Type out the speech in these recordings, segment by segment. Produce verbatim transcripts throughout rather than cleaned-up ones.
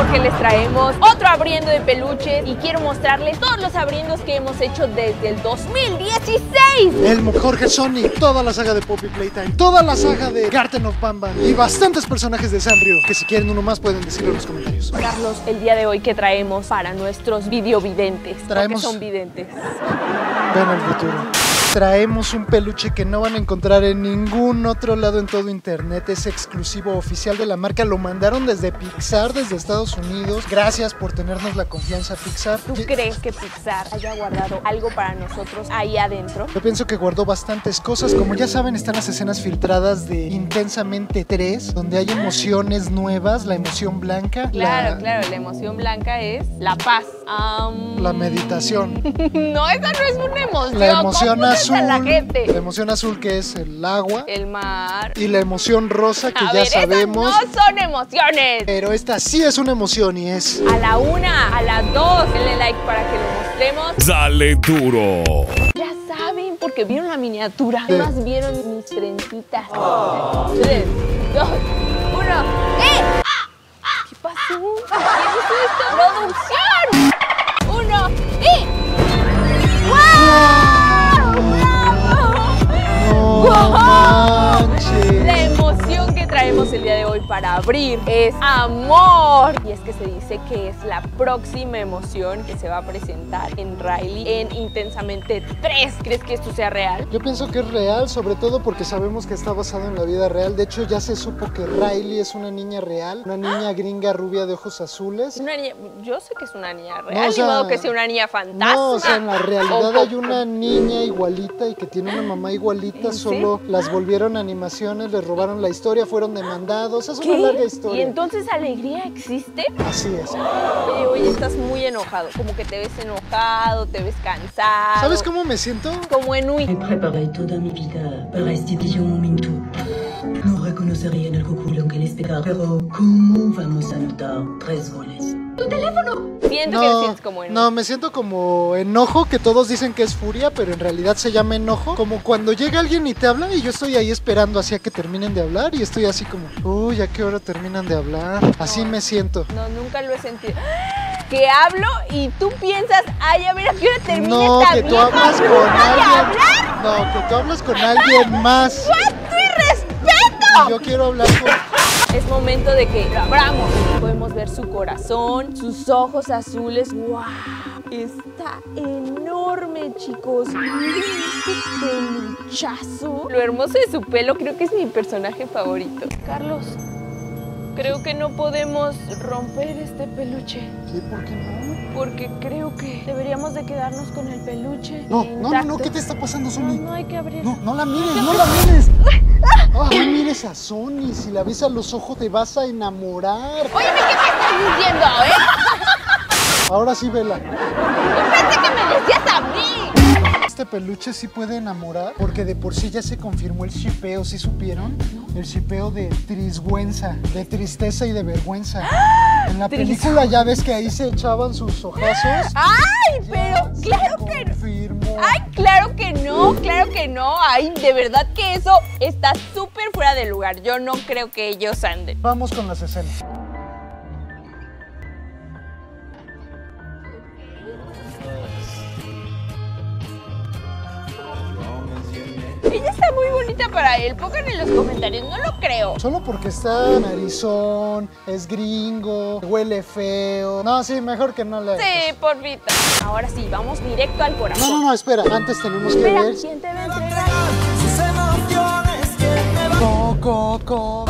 que les traemos otro abriendo de peluches y quiero mostrarles todos los abriendos que hemos hecho desde el dos mil dieciséis. El Jorge Sonic, toda la saga de Poppy Playtime, toda la saga de Garten of Banban y bastantes personajes de Sanrio que si quieren uno más pueden decirlo en los comentarios. Carlos, el día de hoy que traemos para nuestros videovidentes. Traemos... Porque son videntes. Ven al futuro. Traemos un peluche que no van a encontrar en ningún otro lado en todo internet. Es exclusivo oficial de la marca. Lo mandaron desde Pixar, desde Estados Unidos. Gracias por tenernos la confianza, Pixar. ¿Tú crees que Pixar haya guardado algo para nosotros ahí adentro? Yo pienso que guardó bastantes cosas. Como ya saben, están las escenas filtradas de Intensamente tres, donde hay emociones nuevas. La emoción blanca. Claro, la... claro. La emoción blanca es la paz. Um... La meditación. No, esa no es una emoción. La emoción azul. A la gente. La emoción azul, que es el agua. El mar. Y la emoción rosa, que a ya ver, sabemos. Esas no son emociones. Pero esta sí es una emoción y es... A la una, a las dos. Denle like para que lo mostremos. Dale duro. Ya saben, porque vieron la miniatura. Sí. Además vieron mis trencitas. Oh. Tres, dos, uno. ¡Eh! ¿Qué pasó? ¿Qué hizo esto? ¡Producción! Uno. ¡Eh! ¡Wow! No manches. La emoción que traemos el día de hoy para abrir es amor. Y es que se dice que es la próxima emoción que se va a presentar en Riley en Intensamente tres. ¿Crees que esto sea real? Yo pienso que es real, sobre todo porque sabemos que está basado en la vida real. De hecho, ya se supo que Riley es una niña real, una niña gringa rubia de ojos azules. Una niña, yo sé que es una niña real, No, o sea, ni modo que sea una niña fantasma. No, o sea, en la realidad O- hay una niña igualita y que tiene una mamá igualita, solo las volvieron animaciones, les robaron la historia, fueron demandados, es ¿Qué? una larga ¿Y historia. entonces Alegría existe? Así es. Oye, oye, estás muy enojado, como que te ves enojado, te ves cansado. ¿Sabes cómo me siento? Como en Uy. Me preparé toda mi vida para este video momento. No reconocería en el cuculo que les pegar, pero ¿cómo vamos a anotar tres goles? ¡Tu teléfono! Siento que te sientes como en no, me siento como enojo, que todos dicen que es furia, pero en realidad se llama enojo. Como cuando llega alguien y te habla y yo estoy ahí esperando así a que terminen de hablar y estoy así como, uy, ¿a qué hora terminan de hablar? Así me siento. No, nunca lo he sentido. Que hablo y tú piensas, ay, a ver, ¿a qué hora termina No, esta que tú vieja hablas con bruta de alguien. hablar? No, que tú hablas con alguien más. ¡Cuánto irrespeto! Yo quiero hablar con... Es momento de que lo abramos. Podemos ver su corazón, sus ojos azules. ¡Wow! Está enorme, chicos. Miren este peluchazo. Lo hermoso de su pelo, creo que es mi personaje favorito. Carlos, creo que no podemos romper este peluche. Sí, ¿por qué no? Porque creo que deberíamos de quedarnos con el peluche. No, no, no, intacto. no, ¿qué te está pasando, No, Sony? no hay que abrir. No, no la mires, no la mires. Ah, no mires a Sony, si la ves a los ojos te vas a enamorar. Óyeme, ¿qué me estás diciendo, eh? Ahora sí, vela. Yo pensé que me decías a mí. Este peluche sí puede enamorar, porque de por sí ya se confirmó el shipeo, ¿sí supieron? El shipeo de trisgüenza, de tristeza y de vergüenza. En la película ya ves que ahí se echaban sus ojazos. ¡Ay, pero claro que no! Confirmó. ¡Ay, claro que no! ¡Claro que no! ¡Ay, de verdad que eso está súper fuera de lugar! Yo no creo que ellos anden. Vamos con las escenas. Ella está muy bonita para él. Pongan en los comentarios, no lo creo. Solo porque está narizón, es gringo, huele feo. No, sí, mejor que no le hagas. Sí, porfita. Ahora sí, vamos directo al corazón. No, no, no, espera. Antes tenemos que Espera, ver. ¿quién te va a entregar? Coco, coco.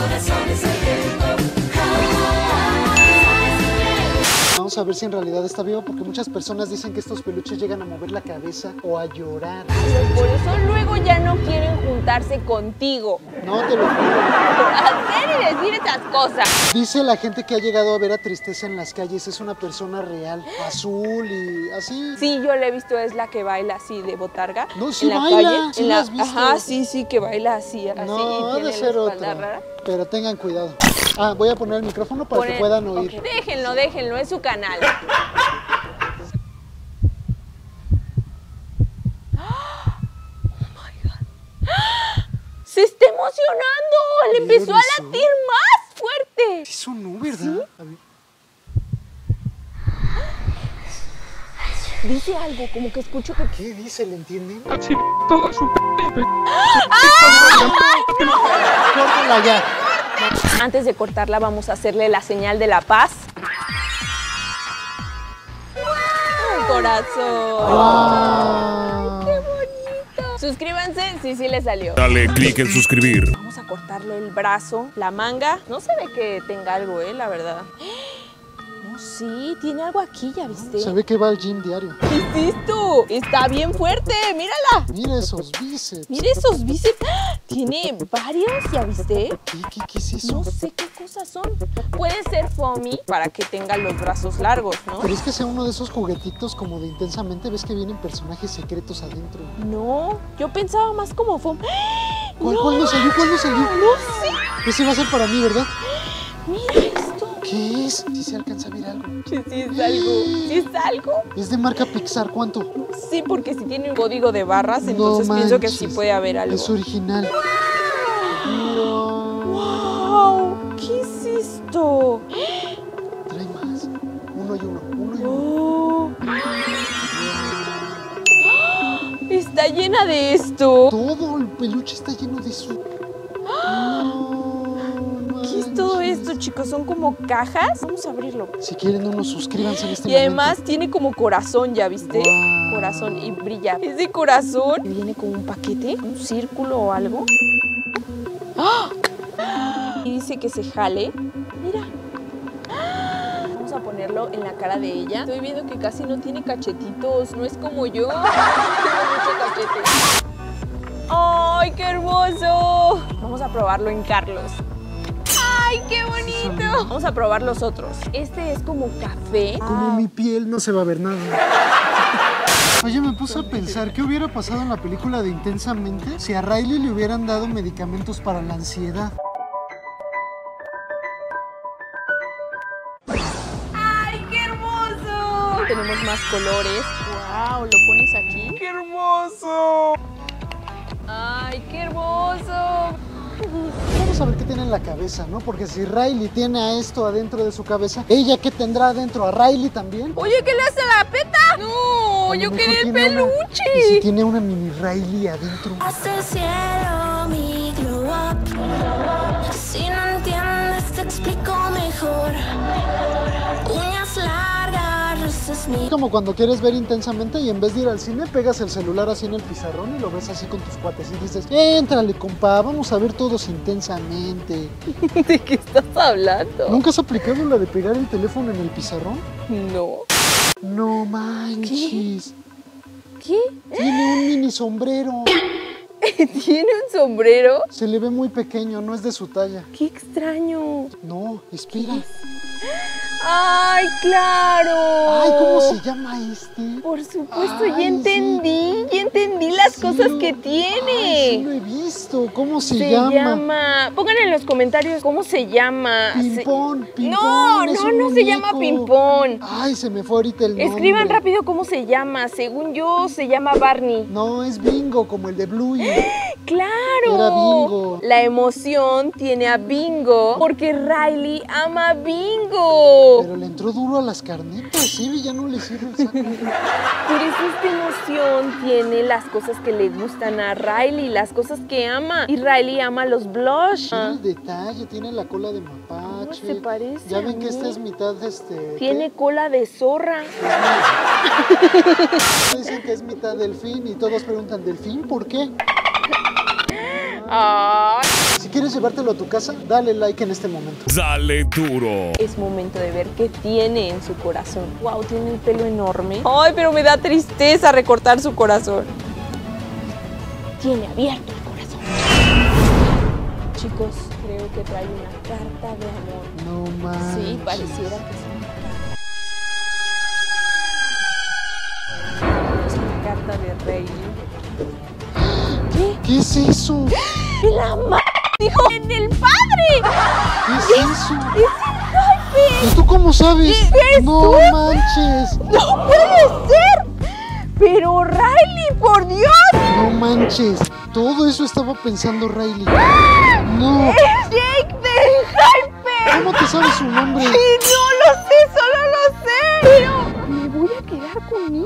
Vamos a ver si en realidad está vivo, porque muchas personas dicen que estos peluches llegan a mover la cabeza o a llorar. Por eso luego ya no quieren juntarse contigo. No, te lo juro. Por hacer y decir esas cosas. Dice la gente que ha llegado a ver a Tristeza en las calles, es una persona real, azul y así. Sí, yo la he visto, es la que baila así de botarga. No, sí en la baila, calle, sí en la la- has visto. Ajá, sí, sí, que baila así, así No, y ha tiene de la ser espalda otra. rara. Pero tengan cuidado. Ah, voy a poner el micrófono para que Ponen- puedan oír. ok, déjenlo, déjenlo, es su canal. ¡Se está emocionando! ¡Le ¿Ya empezó a lo hizo? latir más fuerte! Sí sonó, ¿verdad? A ver. Dice algo, como que escucho que... ¿Qué dice? ¿Le entienden? Así toda su p. Córtala ya. Antes de cortarla vamos a hacerle la señal de la paz. Un corazón. Wow. ¡Qué bonito! Suscríbanse si sí les salió. Dale clic en suscribir. Vamos a cortarle el brazo, la manga. No se ve que tenga algo, eh, la verdad. No, sí, tiene algo aquí, ¿ya viste? Se ve que va al gym diario. ¿Qué es esto? Está bien fuerte, mírala. Mira esos bíceps. Mira esos bíceps. ¡Ah! Tiene varios, ¿ya viste? ¿Qué, qué, qué es eso? No sé qué cosas son. Puede ser foamy para que tenga los brazos largos, ¿no? ¿Crees que sea uno de esos juguetitos como de Intensamente? ¿Ves que vienen personajes secretos adentro? No, yo pensaba más como foamy. ¿Cuál, no, ¿Cuál no salió? ¿Cuál no salió? No sé. Ese va a ser para mí, ¿verdad? Mira esto. ¿Qué es? Si se alcanza a ver algo. Sí, sí es algo. ¿Sí es algo? Es de marca Pixar, ¿cuánto? Sí, porque si tiene un código de barras, No entonces pienso que sí manches. puede haber algo. Es original. ¡Wow! ¿Qué es esto? Trae más. Uno y uno. Uno y uno. Oh. Está llena de esto. Todo el peluche está lleno de eso. No, ¿Qué es todo manches. esto, chicos? ¿Son como cajas? Vamos a abrirlo. Si quieren uno, suscríbanse en este Y además momento. tiene como corazón, ¿ya viste? Wow. Corazón y brilla. ¿Es de corazón? Viene con un paquete, un círculo o algo. ¡Ah! Y dice que se jale. Mira. Vamos a ponerlo en la cara de ella. Estoy viendo que casi no tiene cachetitos. No es como yo. Tengo mucho cachete. ¡Ay, qué hermoso! Vamos a probarlo en Carlos. ¡Ay, qué bonito! Vamos a probar los otros. Este es como café. Como mi piel no se va a ver nada. Oye, me puse a pensar, ¿qué hubiera pasado en la película de Intensamente si a Riley le hubieran dado medicamentos para la ansiedad? ¡Ay, qué hermoso! Tenemos más colores. ¡Wow! ¿Lo pones aquí? ¡Qué hermoso! ¡Ay, qué hermoso! Vamos a ver qué tiene en la cabeza, ¿no? Porque si Riley tiene a esto adentro de su cabeza, ¿ella qué tendrá adentro? ¿A Riley también? Oye, ¿qué le hace a la peta? No, A lo yo mejor quería el tiene una- peluche. ¿Y si tiene una mini Riley adentro? Hasta el cielo, mi glow up. Si no entiendes, te explico mejor. Uñas largas, rosas mi. Como cuando quieres ver Intensamente y en vez de ir al cine, pegas el celular así en el pizarrón y lo ves así con tus cuates y dices, éntrale, compa, vamos a ver todos Intensamente. ¿De qué estás hablando? ¿Nunca has aplicado la de pegar el teléfono en el pizarrón? No. No manches. ¿Qué? Tiene un mini sombrero. ¿Tiene un sombrero? Se le ve muy pequeño, no es de su talla. ¡Qué extraño! No, espera. ¡Ay, claro! Ay, ¿cómo se llama este? Por supuesto, Ay, ya entendí, ya entendí las Sí cosas lo- que Ay, tiene. sí lo he visto. ¿Cómo se, Se llama? llama... Pongan en los comentarios cómo se llama. Se- Pimpón, Pimpón. No, es no, un no se llama muñeco. Pimpón. Ay, se me fue ahorita el nombre. Escriban rápido cómo se llama. Según yo, se llama Barney. No, es Bingo, como el de Bluey. ¡Claro! Era Bingo. La emoción tiene a Bingo porque Riley ama a Bingo. Pero le entró duro a las carnetas, sí, ya no le sirve el saco. Por eso esta emoción tiene las cosas que le gustan a Riley, las cosas que ama. Y Riley ama los blush. Tiene el detalle, tiene la cola de mapache. ¿Cómo se parece Ya a ven que mí? esta es mitad, este... Tiene cola de zorra. ¿qué? Dicen que es mitad delfín y todos preguntan, ¿delfín? ¿Por qué? Ay. Si quieres llevártelo a tu casa, dale like en este momento. Dale duro. Es momento de ver qué tiene en su corazón. Wow, tiene el pelo enorme. Ay, pero me da tristeza recortar su corazón. Tiene abierto el corazón. Chicos, creo que trae una carta de amor. No manches. Sí, pareciera que es una carta. Es una carta de Riley. ¿Qué? ¿Qué es eso? ¡La ma... dijo en el padre! ¿Qué es eso? ¡Es el jefe! ¿Y tú cómo sabes? ¿Eres no tú? manches. ¡No puede ser! ¡Pero Riley, por Dios! No manches. Todo eso estaba pensando Riley. No. ¡Es Jake del Hyper! ¿Cómo te sabes su nombre? ¡Y no lo sé, solo lo sé! Pero me voy a quedar con esto.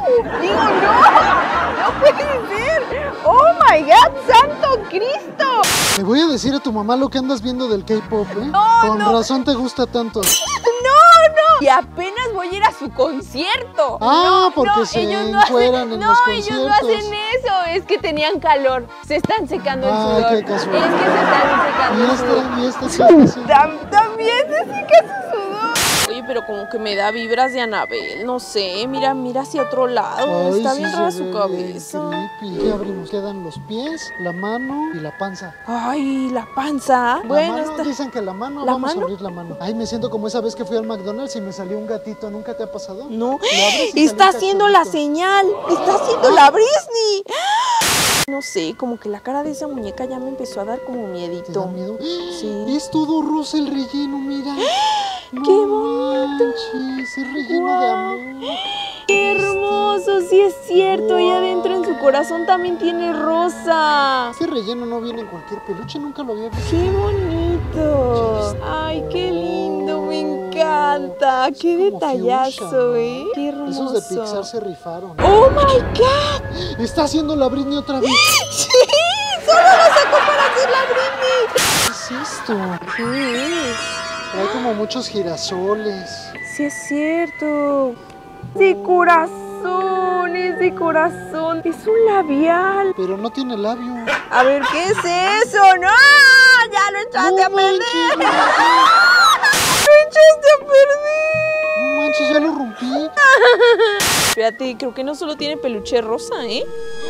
Digo, no, no puede ser. Oh my God, santo Cristo. Le voy a decir a tu mamá lo que andas viendo del K-pop, ¿eh? No, Con no. razón te gusta tanto. No, no. Y apenas voy a ir a su concierto. Ah, no, porque no, se ellos no encueran hacen, en no, los ellos no conciertos. hacen eso. Es que tenían calor. Se están secando el Ay, sudor. qué Es que casualidad. se están secando Y el sudor. este, y este, ¿qué está haciendo? Tam- También se seca su sudor. Oye, pero como que me da vibras de Anabel, no sé, mira, mira hacia otro lado, Ay, está sí bien se rara ve su bien cabeza. creepy. ¿Qué abrimos? Quedan los pies, la mano y la panza. Ay, la panza. La Bueno, mano, está... dicen que la mano, ¿La vamos mano? a abrir la mano. Ay, me siento como esa vez que fui al McDonald's y me salió un gatito, ¿nunca te ha pasado? No, Lo abres y está sale un haciendo la cachorrito. señal, está haciendo la Britney. No sé, como que la cara de esa muñeca ya me empezó a dar como ¿Te da miedito. miedo? Sí. Es todo rosa el relleno, mira. No ¡Qué bonito! manches, es relleno Guau. de amor. ¡Qué hermoso! Sí es cierto, ahí adentro en su corazón también tiene rosa. Este relleno no viene en cualquier peluche, nunca lo había visto. ¡Qué bonito! ¡Ay, qué lindo! Me encanta. Es ¡Qué como detallazo, fuchsia, ¿no? eh! ¡Qué hermoso! Esos de Pixar se rifaron. ¡Oh, my God! Está haciendo la Britney otra vez. ¡Sí! ¡Solo lo sacó para hacer la Britney! ¿Qué es esto? ¿Qué es? Trae como muchos girasoles. Sí es cierto. ¡De corazón! ¡Es de corazón! ¡Es un labial! Pero no tiene labio. A ver, ¿qué es eso? ¡No! ¡Ya lo echaste a No perder! manches, lo ¡Lo echaste a perder! No manches, ya lo rompí. Fíjate, creo que no solo tiene peluche rosa, ¿eh?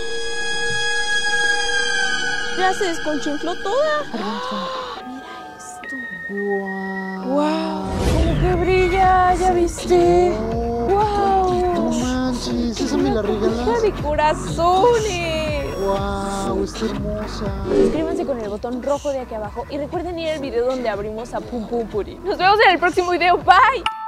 Ya se desconchinfló toda. Mira esto. Guau. ¡Wow! ¡Cómo que brilla! ¿Ya viste? ¡Wow! No manches, esa me la ¡Hija regalas. de corazones! Wow, está hermosa. Suscríbanse con el botón rojo de aquí abajo y recuerden ir al video donde abrimos a Pum Pum Puri. Nos vemos en el próximo video. ¡Bye!